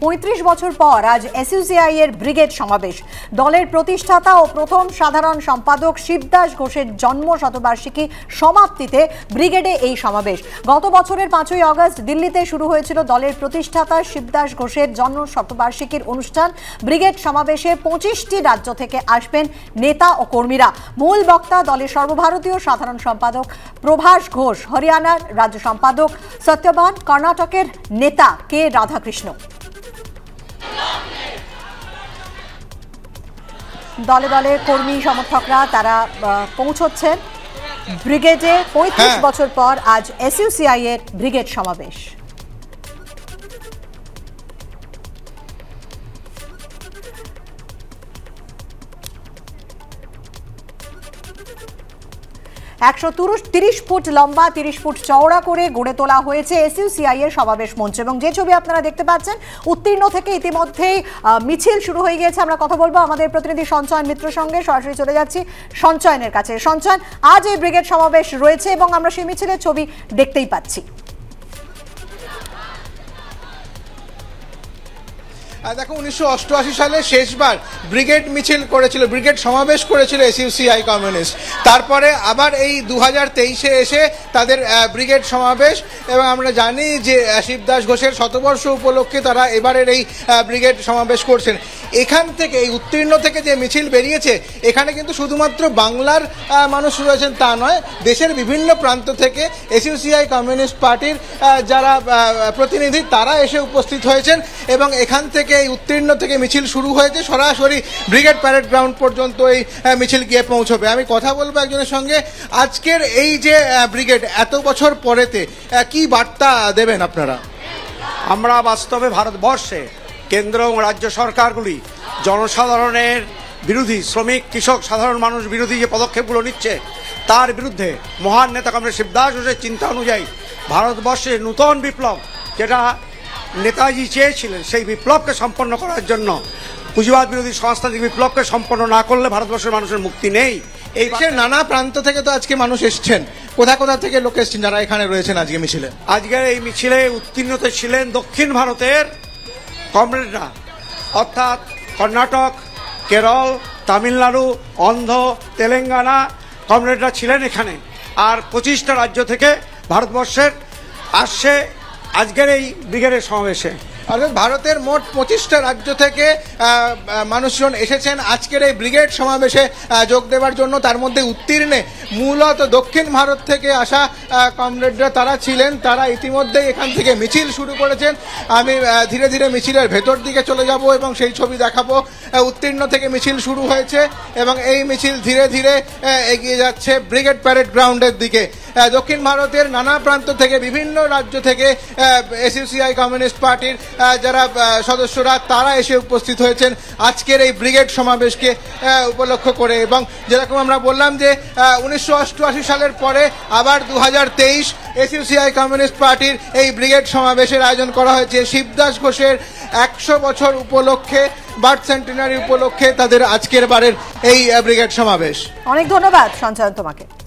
35 বছর পর আজ এসইউসিআই এর ব্রিগেড সমাবেশ। দলের প্রতিষ্ঠাতা ও প্রথম সাধারণ সম্পাদক শিবদাস ঘোষের জন্ম শতবার্ষিকী সমাপ্তিতে ব্রিগেডে এই সমাবেশ। গত বছরের 5ই আগস্ট দিল্লিতে শুরু হয়েছিল দলের প্রতিষ্ঠাতা শিবদাস ঘোষের জন্ম শতবার্ষিকীর অনুষ্ঠান। ব্রিগেড সমাবেশে 25টি রাজ্য থেকে আসবেন নেতা ও কর্মীরা। মূল বক্তা দলের সর্বভারতীয় সাধারণ সম্পাদক প্রভাস ঘোষ, হরিয়ানার রাজ্য সম্পাদক সত্যবান, কর্ণাটকের নেতা কে রাধাকৃষ্ণ। দলে দলে কর্মী সমর্থকরা তারা পৌঁছচ্ছেন ব্রিগেডে। 35 বছর পর আজ এসইউসিআই এর ব্রিগেড সমাবেশ। একশো 30 ফুট লম্বা, 30 ফুট চওড়া করে গড়ে তোলা হয়েছে এসইউসিআই এর সমাবেশ মঞ্চ। এবং যে ছবি আপনারা দেখতে পাচ্ছেন, উত্তীর্ণ থেকে ইতিমধ্যেই মিছিল শুরু হয়ে গিয়েছে। আমরা কথা বলবো আমাদের প্রতিনিধি সঞ্চয়ন মিত্রের সঙ্গে। সরাসরি চলে যাচ্ছি সঞ্চয়নের কাছে। সঞ্চয়ন, আজ এই ব্রিগেড সমাবেশ রয়েছে এবং আমরা সেই মিছিলের ছবি দেখতেই পাচ্ছি। দেখো, 1988 সালে শেষবার ব্রিগেড মিছিল করেছিল, ব্রিগেড সমাবেশ করেছিল এসইউসিআই কমিউনিস্ট। তারপরে আবার এই 2023-এ এসে তাদের ব্রিগেড সমাবেশ। এবং আমরা জানি যে শিবদাস ঘোষের শতবর্ষ উপলক্ষে তারা এবারের এই ব্রিগেড সমাবেশ করছেন। এখান থেকে, এই উত্তীর্ণ থেকে যে মিছিল বেরিয়েছে, এখানে কিন্তু শুধুমাত্র বাংলার মানুষ রয়েছেন তা নয়, দেশের বিভিন্ন প্রান্ত থেকে এসইউসিআই কমিউনিস্ট পার্টির যারা প্রতিনিধি তারা এসে উপস্থিত হয়েছেন। এবং এখান থেকে, এই উত্তীর্ণ থেকে মিছিল শুরু হয়েছে, সরাসরি ব্রিগেড প্যারেড গ্রাউন্ড পর্যন্ত এই মিছিল গিয়ে পৌঁছবে। আমি কথা বলবো একজনের সঙ্গে। আজকের এই যে ব্রিগেড, এত বছর পরেতে কি বার্তা দেবেন আপনারা? আমরা বাস্তবে ভারতবর্ষে কেন্দ্র এবং রাজ্য সরকারগুলি জনসাধারণের বিরোধী, শ্রমিক, কৃষক, সাধারণ মানুষ বিরোধী যে পদক্ষেপগুলো নিচ্ছে, তার বিরুদ্ধে মহান নেতা কমরেড শিবদাস ঘোষের চিন্তা অনুযায়ী ভারতবর্ষের নূতন বিপ্লব, যেটা নেতাজি চেয়েছিলেন, সেই বিপ্লবকে সম্পন্ন করার জন্য, পুঁজিবাদ বিরোধী সংস্থানিক বিপ্লবকে সম্পন্ন না করলে ভারতবর্ষের মানুষের মুক্তি নেই। এই নানা প্রান্ত থেকে তো আজকে মানুষ এসছেন। কোথা কোথা থেকে লোক এসছেন যারা এখানে রয়েছেন আজকে মিছিলে? আজকের এই মিছিলে উত্তীর্ণতে ছিলেন দক্ষিণ ভারতের কমরেডরা, অর্থাৎ কর্ণাটক, কেরল, তামিলনাড়ু, অন্ধ্র, তেলেঙ্গানা কমরেডরা ছিলেন এখানে। আর 25টা রাজ্য থেকে ভারতবর্ষের আসছে আজকের এই ব্রিগেডের সমাবেশে। অর্থাৎ ভারতের মোট 25টা রাজ্য থেকে মানুষজন এসেছেন আজকের এই ব্রিগেড সমাবেশে যোগ দেওয়ার জন্য। তার মধ্যে উত্তীর্ণে মূলত দক্ষিণ ভারত থেকে আসা কমরেডরা তারা ছিলেন। তারা ইতিমধ্যেই এখান থেকে মিছিল শুরু করেছেন। আমি ধীরে ধীরে মিছিলের ভেতর দিকে চলে যাব এবং সেই ছবি দেখাবো। উত্তীর্ণ থেকে মিছিল শুরু হয়েছে এবং এই মিছিল ধীরে ধীরে এগিয়ে যাচ্ছে ব্রিগেড প্যারেড গ্রাউন্ডের দিকে। দক্ষিণ ভারতের নানা প্রান্ত থেকে, বিভিন্ন রাজ্য থেকে এসইউসিআই কমিউনিস্ট পার্টির যারা সদস্যরা তারা এসে উপস্থিত হয়েছেন আজকের এই ব্রিগেড সমাবেশকে উপলক্ষ করে। এবং যেরকম আমরা বললাম যে 1988 সালের পরে আবার 2023 এসইউসিআই কমিউনিস্ট পার্টির এই ব্রিগেড সমাবেশের আয়োজন করা হয়েছে শিবদাস ঘোষের 100 বছর উপলক্ষে, বার্থ সেন্টিনারি উপলক্ষে তাদের আজকের বারের এই ব্রিগেড সমাবেশ। অনেক ধন্যবাদ সঞ্চয়ন তোমাকে।